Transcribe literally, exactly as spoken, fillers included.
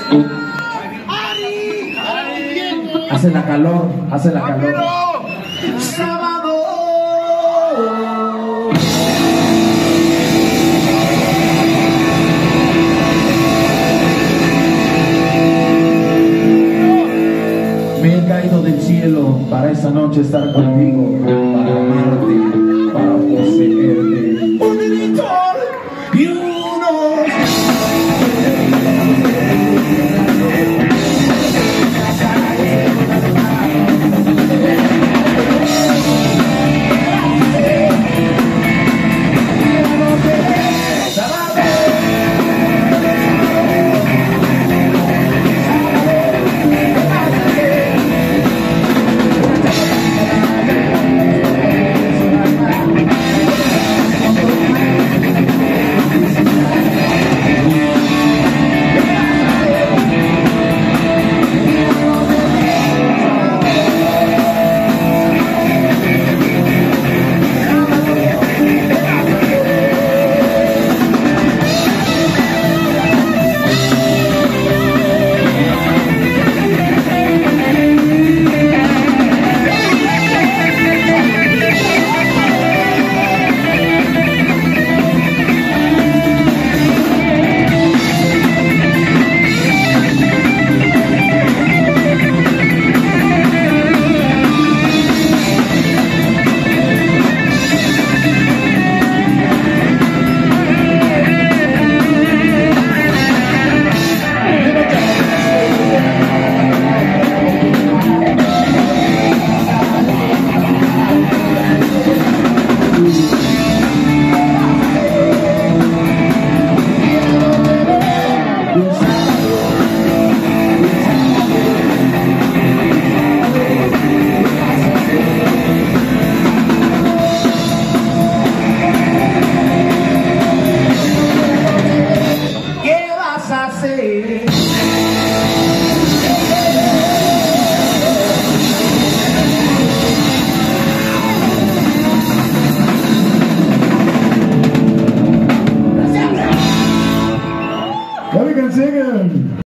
Hace la calor, hace la calor. Sábado. Me he caído del cielo para esa noche estar contigo, para amarte, para poseerte. Un grito y unos. ¿Qué vas a hacer?